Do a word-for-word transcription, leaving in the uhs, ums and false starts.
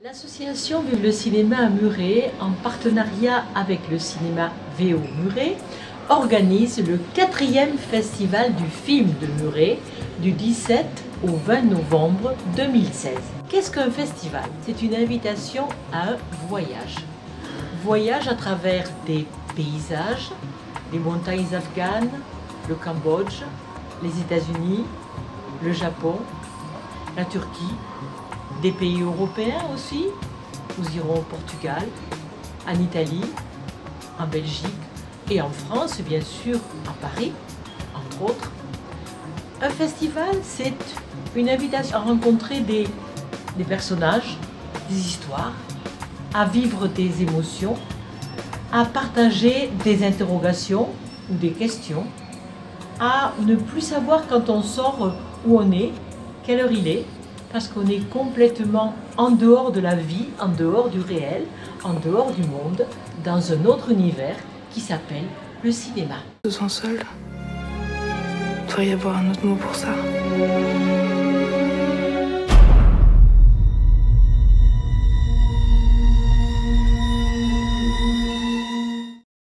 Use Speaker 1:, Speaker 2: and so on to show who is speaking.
Speaker 1: L'association Vive le cinéma à Muret, en partenariat avec le cinéma V O Muret, organise le quatrième festival du film de Muret du dix-sept au vingt novembre deux mille seize. Qu'est-ce qu'un festival? C'est une invitation à un voyage. Voyage à travers des paysages, les montagnes afghanes, le Cambodge, les États-Unis, le Japon, la Turquie, des pays européens aussi. Nous irons au Portugal, en Italie, en Belgique et en France, bien sûr, à Paris, entre autres. Un festival, c'est une invitation à rencontrer des, des personnages, des histoires, à vivre des émotions, à partager des interrogations ou des questions, à ne plus savoir quand on sort où on est, quelle heure il est, parce qu'on est complètement en dehors de la vie, en dehors du réel, en dehors du monde, dans un autre univers qui s'appelle le cinéma.
Speaker 2: Je me sens seule. Il doit y avoir un autre mot pour ça.